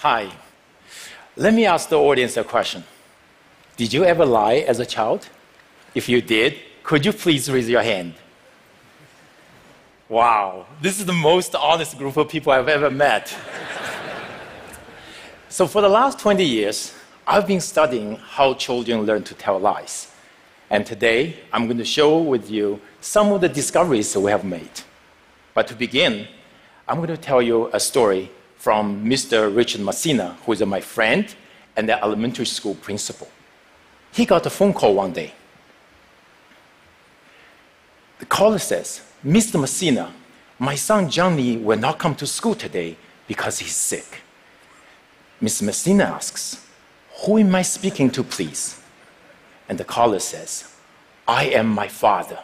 Hi. Let me ask the audience a question. Did you ever lie as a child? If you did, could you please raise your hand? Wow, this is the most honest group of people I've ever met. So for the last 20 years, I've been studying how children learn to tell lies. And today, I'm going to share with you some of the discoveries we have made. But to begin, I'm going to tell you a story from Mr. Richard Messina, who is my friend and the elementary school principal. He got a phone call one day. The caller says, "Mr. Messina, my son Johnny will not come to school today because he's sick." Mr. Messina asks, "Who am I speaking to, please?" And the caller says, "I am my father."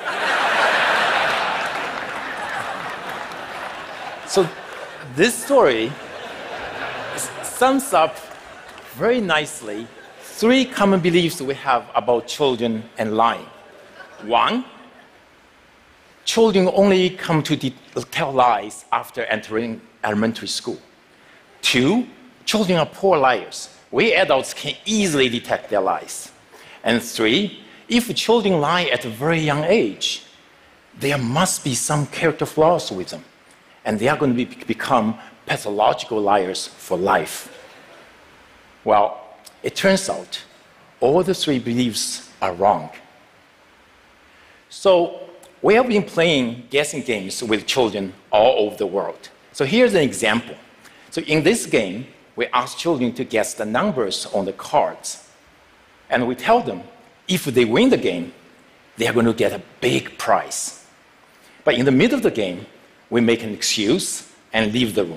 So this story sums up very nicely three common beliefs we have about children and lying. One, children only come to tell lies after entering elementary school. Two, children are poor liars. We adults can easily detect their lies. And three, if children lie at a very young age, there must be some character flaws with them, and they are going to become pathological liars for life. Well, it turns out all the three beliefs are wrong. So we have been playing guessing games with children all over the world. So here's an example. So in this game, we ask children to guess the numbers on the cards. And we tell them, if they win the game, they are going to get a big prize. But in the middle of the game, we make an excuse and leave the room.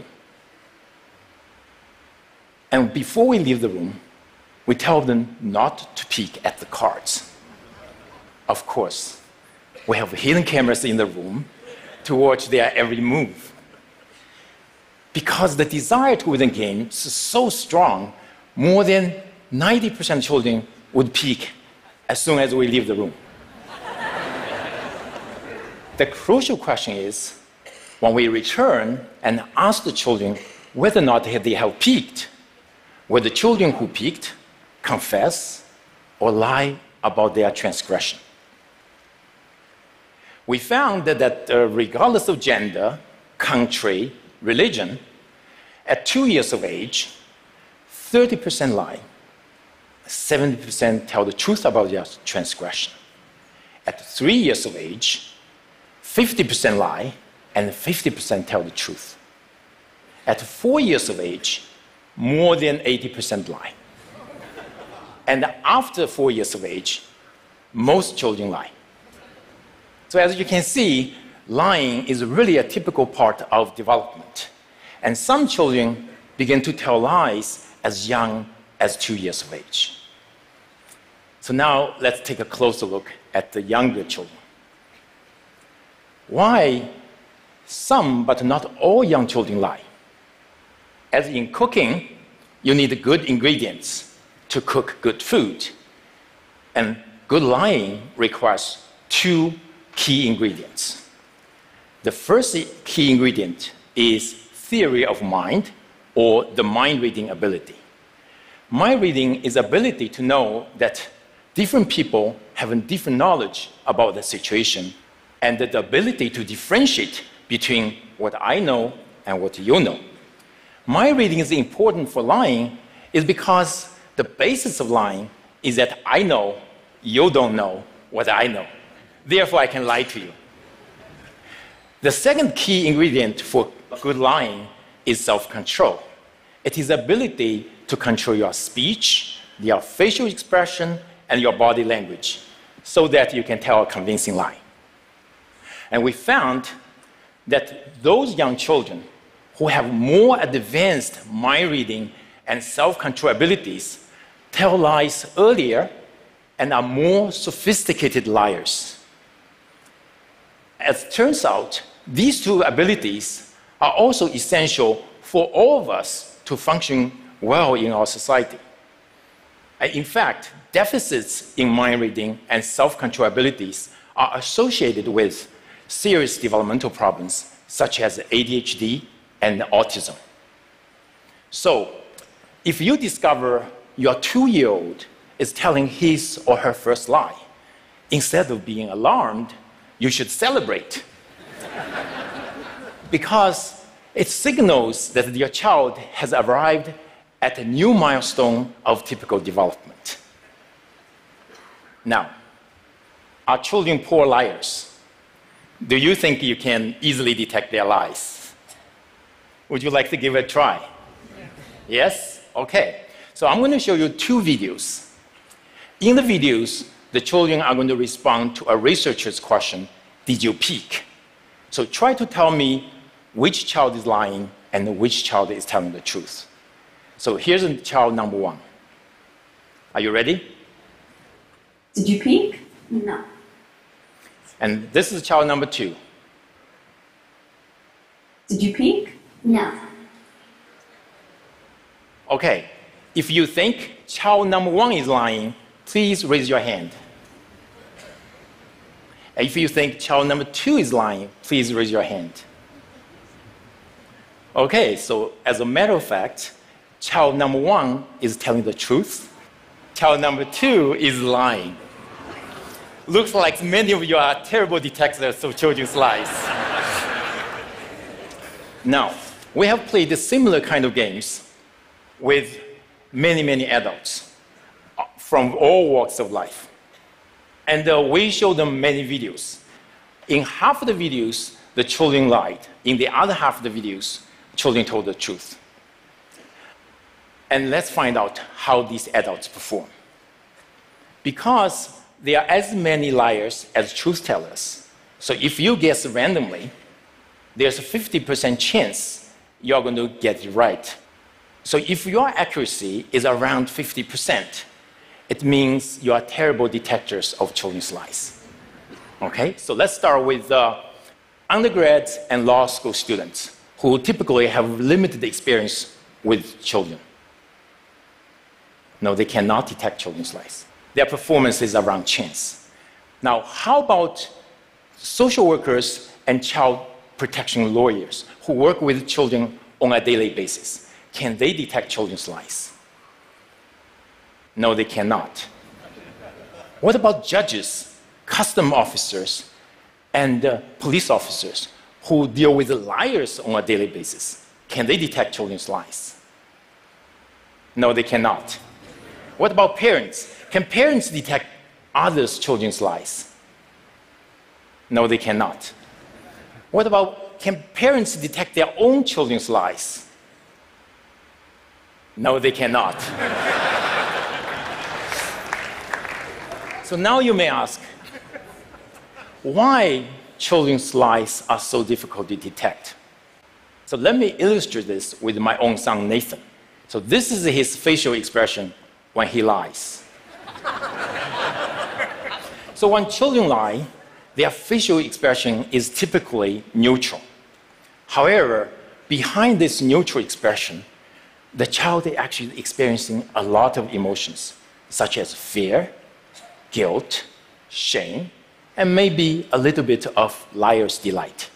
And before we leave the room, we tell them not to peek at the cards. Of course, we have hidden cameras in the room to watch their every move. Because the desire to win the game is so strong, more than 90% of children would peek as soon as we leave the room. The crucial question is, when we return and ask the children whether or not they have peeked, will the children who peeked confess or lie about their transgression? We found that regardless of gender, country, religion, at 2 years of age, 30% lie, 70% tell the truth about their transgression. At 3 years of age, 50% lie, and 50% tell the truth. At 4 years of age, more than 80% lie. And after 4 years of age, most children lie. So as you can see, lying is really a typical part of development. And some children begin to tell lies as young as 2 years of age. So now let's take a closer look at the younger children. Why some, but not all young children lie? As in cooking, you need good ingredients to cook good food. And good lying requires two key ingredients. The first key ingredient is theory of mind, or the mind-reading ability. Mind-reading is ability to know that different people have a different knowledge about the situation, and the ability to differentiate between what I know and what you know. Mind-reading is important for lying is because the basis of lying is that I know you don't know what I know. Therefore, I can lie to you. The second key ingredient for good lying is self-control. It is the ability to control your speech, your facial expression, and your body language so that you can tell a convincing lie. And we found that those young children who have more advanced mind reading and self-control abilities tell lies earlier and are more sophisticated liars. As it turns out, these two abilities are also essential for all of us to function well in our society. In fact, deficits in mind reading and self-control abilities are associated with serious developmental problems such as ADHD and autism. So, if you discover your 2-year-old is telling his or her first lie, instead of being alarmed, you should celebrate. Because it signals that your child has arrived at a new milestone of typical development. Now, are children poor liars? Do you think you can easily detect their lies? Would you like to give it a try? Yes? Okay. So I'm going to show you 2 videos. In the videos, the children are going to respond to a researcher's question, did you peek? So try to tell me which child is lying and which child is telling the truth. So here's child number 1. Are you ready? Did you peek? No. And this is child number 2. Did you peek? No. Okay. If you think child number 1 is lying, please raise your hand. And if you think child number 2 is lying, please raise your hand. Okay, so as a matter of fact, child number 1 is telling the truth. Child number 2 is lying. Looks like many of you are terrible detectors of children's lies. Now, we have played similar kind of games with many adults from all walks of life. And we show them many videos. In half of the videos, the children lied. In the other half of the videos, children told the truth. And let's find out how these adults perform. Because there are as many liars as truth tellers. So if you guess randomly, there's a 50% chance you're going to get it right. So if your accuracy is around 50%, it means you are terrible detectors of children's lies. Okay, so let's start with undergrads and law school students who typically have limited experience with children. No, they cannot detect children's lies. Their performance is around chance. Now, how about social workers and child protection lawyers who work with children on a daily basis? Can they detect children's lies? No, they cannot. What about judges, custom officers, and police officers who deal with liars on a daily basis? Can they detect children's lies? No, they cannot. What about parents? Can parents detect others' children's lies? No, they cannot. What about, can parents detect their own children's lies? No, they cannot. So now you may ask, why children's lies are so difficult to detect? So let me illustrate this with my own son, Nathan. So this is his facial expression when he lies. So when children lie, their facial expression is typically neutral. However, behind this neutral expression, the child is actually experiencing a lot of emotions, such as fear, guilt, shame, and maybe a little bit of liar's delight.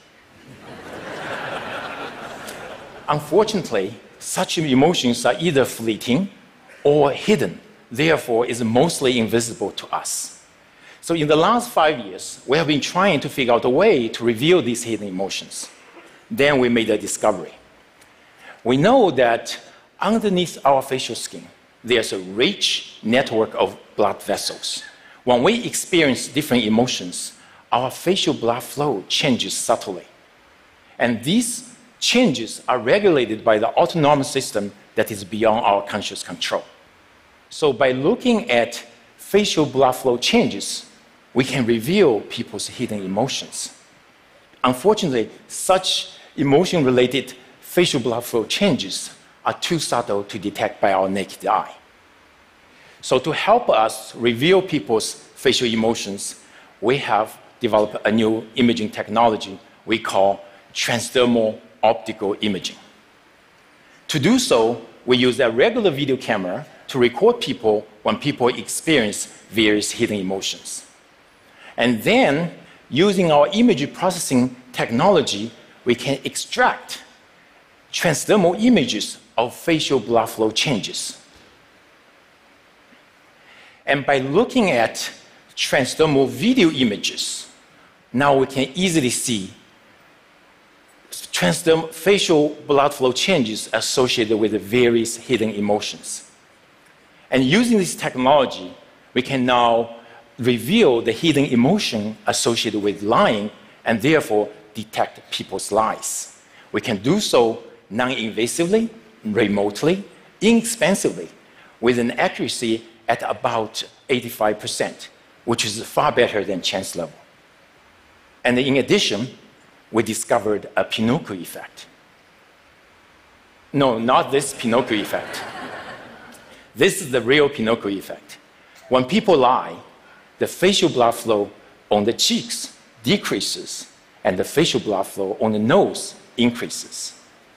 Unfortunately, such emotions are either fleeting or hidden, therefore is mostly invisible to us. So in the last 5 years, we have been trying to figure out a way to reveal these hidden emotions. Then we made a discovery. We know that underneath our facial skin, there's a rich network of blood vessels. When we experience different emotions, our facial blood flow changes subtly. And these changes are regulated by the autonomous system that is beyond our conscious control. So by looking at facial blood flow changes, we can reveal people's hidden emotions. Unfortunately, such emotion-related facial blood flow changes are too subtle to detect by our naked eye. So to help us reveal people's facial emotions, we have developed a new imaging technology we call transdermal optical imaging. To do so, we use a regular video camera to record people when people experience various hidden emotions. And then, using our image processing technology, we can extract transdermal images of facial blood flow changes. And by looking at transdermal video images, now we can easily see transdermal facial blood flow changes associated with the various hidden emotions. And using this technology, we can now reveal the hidden emotion associated with lying and therefore detect people's lies. We can do so non-invasively, remotely, inexpensively, with an accuracy at about 85%, which is far better than chance level. And in addition, we discovered a Pinocchio effect. No, not this Pinocchio effect. This is the real Pinocchio effect. When people lie, the facial blood flow on the cheeks decreases, and the facial blood flow on the nose increases.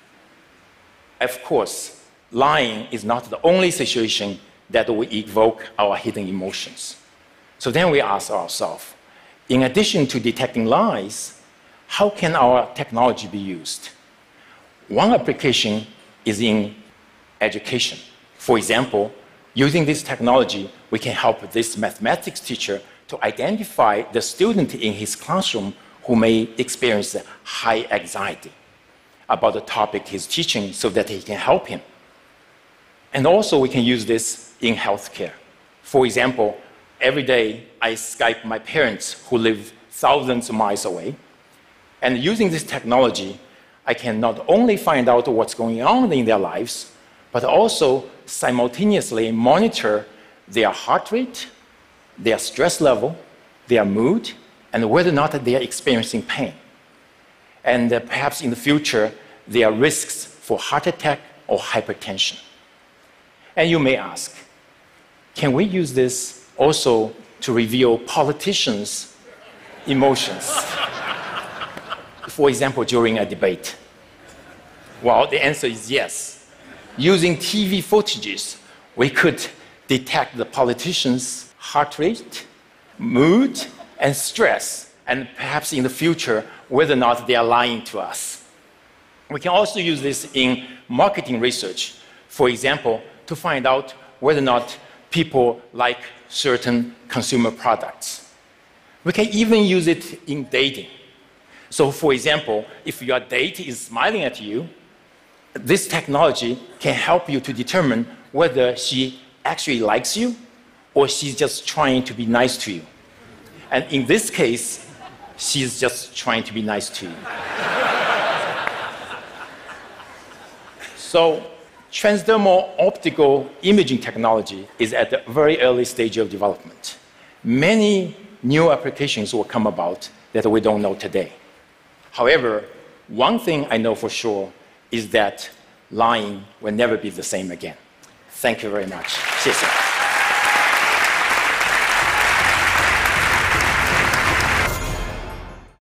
Of course, lying is not the only situation that will evoke our hidden emotions. So then we ask ourselves, in addition to detecting lies, how can our technology be used? One application is in education. For example, using this technology, we can help this mathematics teacher to identify the student in his classroom who may experience high anxiety about the topic he's teaching so that he can help him. And also we can use this in healthcare. For example, every day I Skype my parents who live thousands of miles away. And using this technology, I can not only find out what's going on in their lives, but also simultaneously monitor their heart rate, their stress level, their mood, and whether or not they are experiencing pain. And perhaps in the future, there are risks for heart attack or hypertension. And you may ask, can we use this also to reveal politicians' emotions? For example, during a debate? Well, the answer is yes. Using TV footages, we could detect the politicians' heart rate, mood, and stress, and perhaps in the future, whether or not they are lying to us. We can also use this in marketing research, for example, to find out whether or not people like certain consumer products. We can even use it in dating. So, for example, if your date is smiling at you, this technology can help you to determine whether she actually likes you or she's just trying to be nice to you. And in this case, she's just trying to be nice to you. So, transdermal optical imaging technology is at the very early stage of development. Many new applications will come about that we don't know today. However, one thing I know for sure is that lying will never be the same again. Thank you very much. 谢谢。